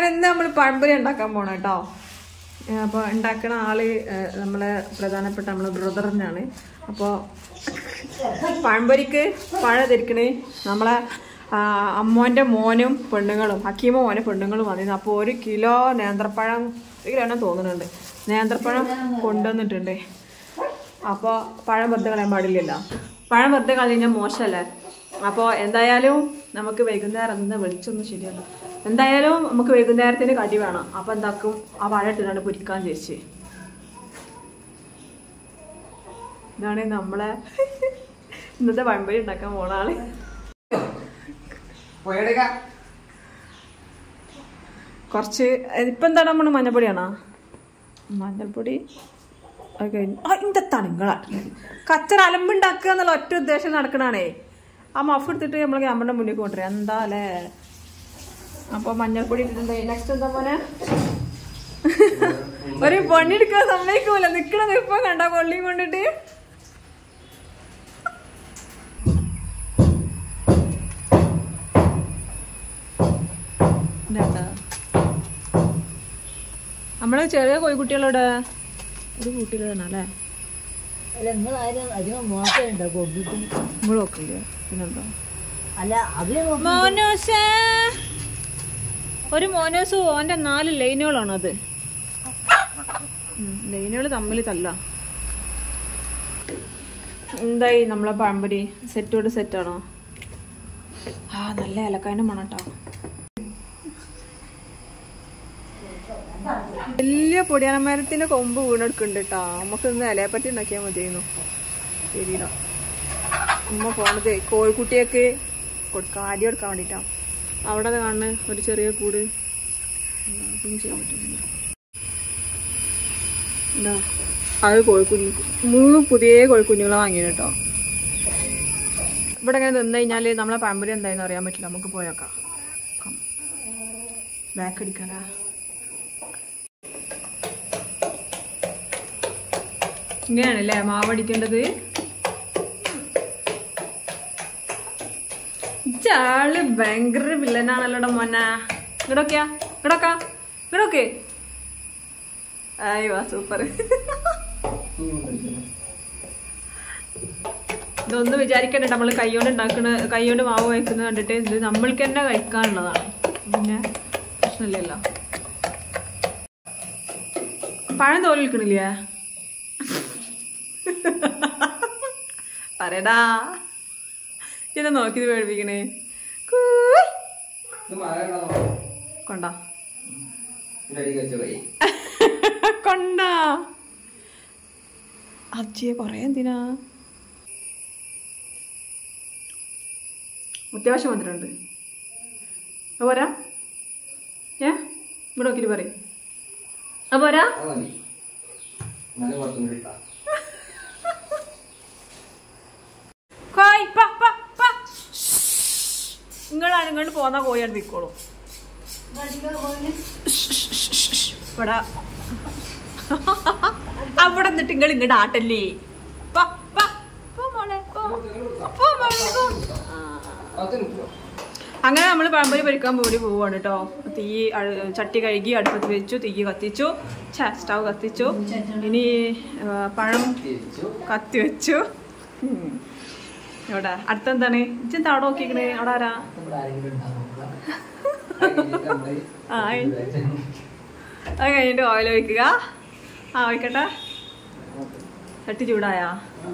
അങ്ങനെ ഇന്ന് നമ്മൾ പഴംപൊരി ഉണ്ടാക്കാൻ പോണം കേട്ടോ. അപ്പോൾ ഉണ്ടാക്കുന്ന ആള് നമ്മളെ പ്രധാനപ്പെട്ട നമ്മളെ ബ്രദറിനാണ്. അപ്പോൾ പഴംപൊരിക്ക് പഴം ധരിക്കണേ നമ്മളെ അമ്മോൻ്റെ മോനും പെണ്ണുങ്ങളും ഹക്കീമ മോനെ പെണ്ണുങ്ങളും വന്നിരുന്നു. അപ്പോൾ 1 കിലോ നേന്ത്രപ്പഴം 1 കിലോ തോന്നുന്നുണ്ട് നേന്ത്രപ്പഴം കൊണ്ടുവന്നിട്ടുണ്ട്. അപ്പോൾ പഴം വെറുതെ കളയാൻ പാടില്ലല്ലോ. പഴം വെറുതെ കളഞ്ഞാൽ മോശമല്ലേ. അപ്പോൾ എന്തായാലും നമുക്ക് വൈകുന്നേരം എന്താ വെളിച്ചൊന്നും ശരിയല്ല. എന്തായാലും നമുക്ക് വൈകുന്നേരത്തിന് കടി വേണം. അപ്പോൾ എന്താക്കും ആ പഴം ഇട്ടിട്ടാണ് പൊരിക്കാൻ ചേച്ചി. ഇതാണ് നമ്മളെ ഇന്നത്തെ പഴംപൊരി ഉണ്ടാക്കാൻ പോണ ആള്. കുറച്ച് ഇപ്പം എന്താണ് നമ്മൾ മഞ്ഞൾപ്പൊടിയാണോ? മഞ്ഞൾപ്പൊടി അത് കഴിഞ്ഞ് എന്താണ് നിങ്ങളാ കച്ചറ അലമ്പുണ്ടാക്കുക എന്നുള്ള ഒറ്റ ഉദ്ദേശം നടക്കണാണേ. ആ മഫ് എടുത്തിട്ട് നമ്മൾ ക്യാമറയുടെ മുന്നിൽ കൊണ്ടുവരാം എന്താ അല്ലേ. അപ്പോൾ മഞ്ഞൾപ്പൊടി ഇട്ടിട്ടുണ്ട്. നെക്സ്റ്റ് എന്താ മോനെ ഒരു പണിയെടുക്കാൻ സമ്മതിക്കൂല. നിക്കണ നിപ്പം കണ്ട കൊള്ളിയും കൊണ്ടിട്ട് നമ്മള് ചെറിയ കോഴിക്കുട്ടികളോടെ ഒരു കുട്ടികൾ തന്നെ അല്ലേ. പിന്നെന്താ മോനോസ് ഒരു മോനോസ് ഓന്റെ 4 ലൈനുകളാണത്. ലൈനുകൾ തമ്മിൽ തല്ല. എന്തായി നമ്മളെ പഴംപൊരി സെറ്റോട് സെറ്റാണോ? നല്ല ഇലക്കായന്റെ മണം കേട്ടോ. വലിയ പൊടിയാനമരത്തിന്റെ കൊമ്പ് വീണെടുക്കുന്നുണ്ട് കേട്ടോ. നമുക്ക് ഇന്ന് ഇലയെപ്പറ്റി ഉണ്ടാക്കിയാൽ മതിയായിരുന്നു. ശരിയില്ല ഉമ്മ പോണത് കോഴിക്കുട്ടിയൊക്കെ കാര്യം എടുക്കാൻ വേണ്ടിട്ടാ. അവിടെ കാണുന്ന ഒരു ചെറിയ കൂട് ചെയ്യാൻ പറ്റുന്നില്ല. എന്താ അത് കോഴിക്കുഞ്ഞ് 3 പുതിയ കോഴിക്കുഞ്ഞുങ്ങളെ വാങ്ങിയത് കേട്ടോ. ഇവിടെ ഇങ്ങനെ നിന്ന് കഴിഞ്ഞാല് നമ്മളെ പഴംപൊരി എന്തായെന്ന് അറിയാൻ പറ്റില്ല. നമുക്ക് പോയേക്കാം. ബാക്ക് അടിക്കാനാ ഇങ്ങനെയാണല്ലേ മാവടിക്കേണ്ടത്. ചാള് ഭയങ്കര വില്ലനാണല്ലോടെ മോന. ഇങ്ങടൊക്കെ അയ്യോ സൂപ്പർ. ഇതൊന്നും വിചാരിക്കണ്ട നമ്മള് കൈകൊണ്ട് മാവ് കഴിക്കുന്നത് കണ്ടിട്ട് ഇത് നമ്മൾക്ക് തന്നെ കഴിക്കാനുള്ളതാണ്. പിന്നെ പ്രശ്നമില്ലല്ലോ. പഴം തോലിക്കണില്ലേ പറയടാ. ഇതാ നോക്കിയത് പേടിപ്പിക്കണേ. കൊണ്ടാ കൊണ്ടാ അച്ഛയെ കൊറേ എന്തിനാ. അത്യാവശ്യം വന്നിട്ടുണ്ട്. പോരാ ഇവിടെ നോക്കിട്ട് പറയും. പോരാ നിങ്ങളാരും പോന്നാ കോഴിയാണ് നിക്കോളൂ. ഇവിടെ അവിടെ നിന്നിട്ട് നിങ്ങൾ ഇങ്ങോട്ട് ആട്ടല്ലേ. അങ്ങനെ നമ്മൾ പഴംപൊരി പൊരിക്കാൻ വേണ്ടി പോവാണ് കേട്ടോ. തീ ചട്ടി കഴുകി അടുപ്പത്ത് വെച്ചു. തീ കത്തിച്ചു. സ്റ്റവ് കത്തിച്ചു. ഇനി പഴം കത്തി വെച്ചു. എവിടെ അടുത്തെന്താണ് ഇച്ചെന്താ അവിടെ നോക്കിക്കണേ? അവിടെ ആരാ? അത് കഴിഞ്ഞിട്ട് ഓയിൽ ഒഴിക്കുക. ഒഴിക്കട്ടെ. ചട്ടി ചൂടായാ?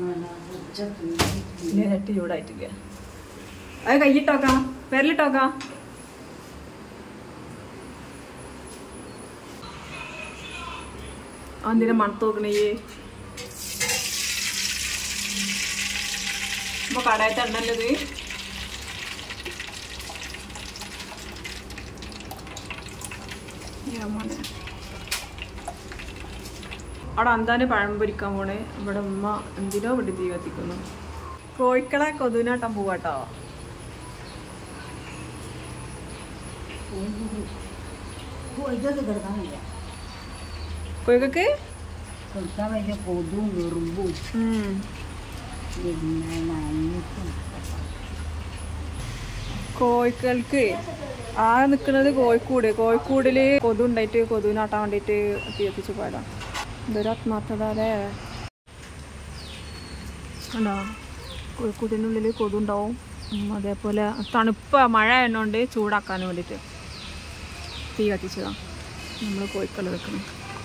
ചട്ടി ചൂടായിട്ടില്ല. അത് കൈയിട്ടോക്കാം, വിരലിട്ടോക്കാം. എന്തിനാ മണത്ത് നോക്കണേ? ഇപ്പൊ കടയത്തെ എണ്ണല്ലത്. അവിടെ എന്തായാലും പഴം പൊരിക്കാൻ പോണേ. ഇവിടെ ഉമ്മ എന്തിനോ ഇവിടെ തീ കത്തിക്കുന്നു. കോഴിക്കളെ കൊതുനാട്ടം പോവാട്ടോ. കോഴിക്കൊക്കെ കൊതും വെറുമ്പും കോഴികൾക്ക് ആ നിൽക്കുന്നത് കോഴിക്കൂടില് കൊതു ഉണ്ടായിട്ട് കൊതുവിനാട്ടാൻ വേണ്ടിയിട്ട് തീ കത്തിച്ച് പോയതാണ്. എന്തൊരു ആത്മാർത്ഥത അല്ലേ. ഉണ്ടോ കോഴിക്കൂടിനുള്ളിൽ കൊതുണ്ടാവും. അതേപോലെ തണുപ്പ് മഴ എന്നോണ്ട് ചൂടാക്കാൻ വേണ്ടിയിട്ട് തീ കത്തിച്ചതാണ് നമ്മൾ കോഴിക്കൾ വെക്കണം.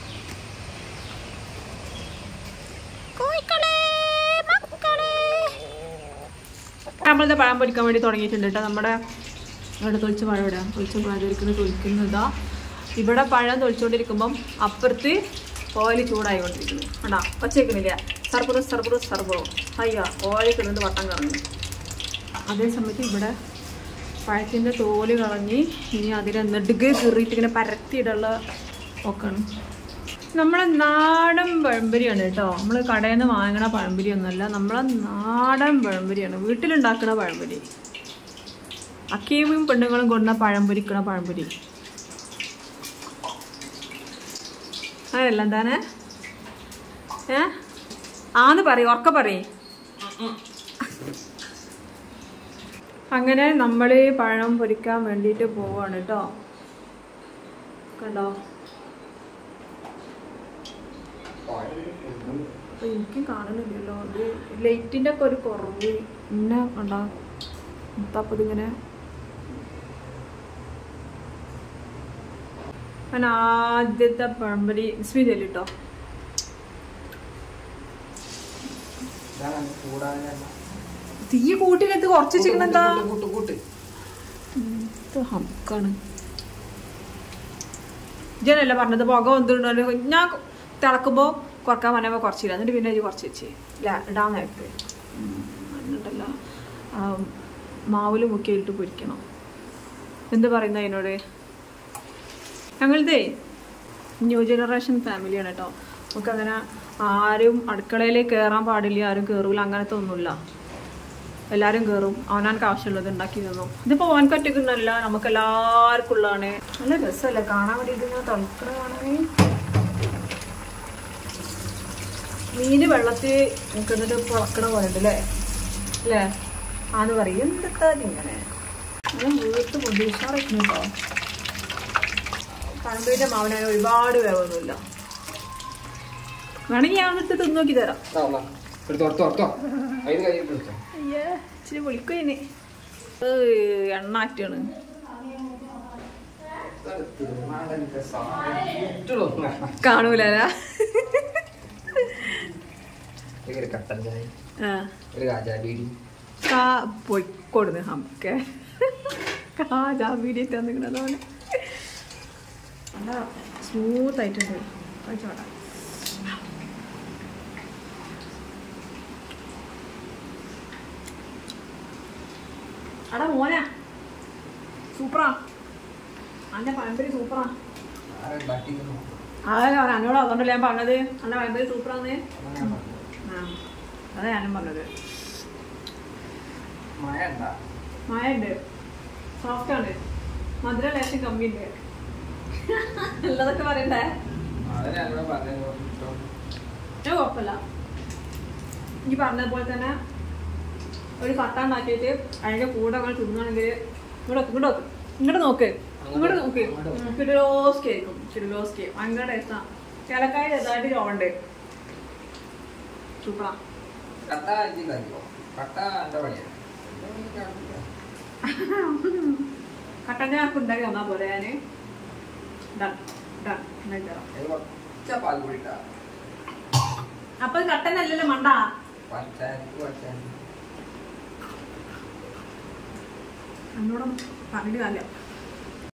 നമ്മളിത് പഴം പൊരിക്കാൻ വേണ്ടി തുടങ്ങിയിട്ടുണ്ട് കേട്ടോ. നമ്മുടെ ഇവിടെ തൊളിച്ച പഴം ഇടാം. തൊളിച്ച പഴം തൊളിക്കുന്നതാ. ഇവിടെ പഴം തൊളിച്ചുകൊണ്ടിരിക്കുമ്പം അപ്പുറത്ത് ഓയിൽ ചൂടായിക്കൊണ്ടിരിക്കുന്നു. വേണ്ടാ ഒച്ചയ്ക്കുന്നില്ല. സർബറോ അയ്യോ ഓയിൽ കിടന്നിട്ട് വട്ടം കളഞ്ഞു. അതേ സമയത്ത് ഇവിടെ പഴത്തിൻ്റെ തോല് കളഞ്ഞ് ഇനി അതിനെ നെടുകെ കീറിയിട്ട് ഇങ്ങനെ പരത്തിയിടുള്ള ഒക്കെയാണ്. നമ്മളെ നാടൻ പഴംപൊരിയാണ് കേട്ടോ. നമ്മൾ കടയിൽ നിന്ന് വാങ്ങണ പഴംപൊരി ഒന്നുമല്ല, നമ്മളെ നാടൻ പഴംപൊരിയാണ്, വീട്ടിലുണ്ടാക്കുന്ന പഴംപൊരി. അക്കീമും പെണ്ണുങ്ങളും കൊണ്ട പഴംപൊരിക്കണ പഴംപൊരി അതല്ല എന്താണ് ആന്ന് പറയും ഉറക്കെ പറയും. അങ്ങനെ നമ്മൾ പഴം പൊരിക്കാൻ വേണ്ടിയിട്ട് പോവാണ് കേട്ടോ. കണ്ടോ എനിക്കും കാണുന്നില്ലല്ലോ. അത് ലൈറ്റിൻ്റെ ഒക്കെ ഒരു കുറവ് ഇന്നെ കണ്ടോ. മുത്തപ്പത് ഇങ്ങനെ അങ്ങനെ ആദ്യത്തെ പഴംപൊരി സ്വീറ്റ് കേട്ടോ. തീ കൂട്ടിനകത്ത് കുറച്ച് ചിക്കനെന്താ ഹംക്കാണ്. ഇജനല്ല പറഞ്ഞത് പുക വന്നിട്ടുണ്ടല്ലോ. ഞാൻ തിളക്കുമ്പോൾ കുറക്കാൻ പറഞ്ഞപ്പോൾ കുറച്ചില്ല, എന്നിട്ട് പിന്നെ ഇത് കുറച്ച് വെച്ച് ഇടാൻ നേരത്ത് എന്നിട്ടല്ല മാവിൽ മുക്കിയിട്ട് പൊരിക്കണം. എന്ത് പറയുന്നത് അതിനോട്? ഞങ്ങളിതേ ന്യൂ ജനറേഷൻ ഫാമിലിയാണ് കേട്ടോ. നമുക്കങ്ങനെ ആരും അടുക്കളയിൽ കയറാൻ പാടില്ല, ആരും കയറൂല, അങ്ങനത്തെ ഒന്നുമില്ല. എല്ലാവരും കയറും, അവനക്ക് ആവശ്യമുള്ളത് ഉണ്ടാക്കി തന്നു. ഇതിപ്പോൾ ഓനക്ക് ഒറ്റയ്ക്കൊന്നുമല്ല, നമുക്ക് എല്ലാവർക്കും ഉള്ളതാണ്. നല്ല രസമല്ലേ കാണാൻ വേണ്ടിയിട്ട്. ഇങ്ങനെ തണുക്കണ കാണാൻ മീന് വെള്ളത്തിൽ നിൽക്കുന്നിട്ട് പുളക്കണ പോലെ ഉണ്ട് അല്ലേ അല്ലേ ആന്ന് പറയും. എന്തൊക്കെ ഇങ്ങനെ വീട്ട് പ്രതീക്ഷ കേട്ടോ. പഴംപൊരിയുടെ മാവിന് ഒരുപാട് വേവൊന്നുമില്ല. വേണമെങ്കിൽ ഞാൻ എടുത്ത് തിന്നു നോക്കി തരാം. അയ്യേ ഇച്ചിരി വിളിക്കുന്നെ എണ്ണാറ്റാണ്. കാണൂല പൊയ്ക്കൊടുന്ന് നമുക്ക് കാജാബീഡി തന്നിക്കണതാണ്. നല്ല സ്മൂത്ത് ആയിട്ടുണ്ട്. കഴിച്ചോട്ടെ. അടാ മോനാ സൂപ്പറാ. അന്റെ പഴംപൊരി സൂപ്പറാ. അതല്ലേ പറഞ്ഞ എന്നോട്, അതുകൊണ്ടല്ലേ ഞാൻ പറഞ്ഞത് അന്റെ പഴംപൊരി സൂപ്പറാന്ന്. അതാ ഞാനും പറഞ്ഞത്. മഴയുണ്ട്, സോഫ്റ്റ് ആണ്, മധുര ലേശം കമ്മിയുണ്ട്. ഉള്ളതൊക്കെ പറയണ്ടേ? കുഴപ്പമില്ല. ഈ പറഞ്ഞതുപോലെ തന്നെ ഒരു കട്ട ഉണ്ടാക്കിയിട്ട് അതിൻ്റെ കൂടെ അങ്ങനെ തിന്നാണെങ്കിൽ ഇങ്ങോട്ട് നോക്ക് ചുരുലോസ്കി ആയിരിക്കും. ചുരുലോസ്കി ഭയങ്കര ടേസ്റ്റാണ്. ഏലക്കായ ചെറുതായിട്ട് ചോണ്ട് സൂപ്പറാ. കട്ടൻ്റെ ആർക്ക് ഉണ്ടാക്കി തന്നാ പോലെ ഞാൻ അപ്പൊ കട്ടനല്ലല്ലോ മണ്ട. എന്നോടൊന്നും പറഞ്ഞിട്ട് കാര്യം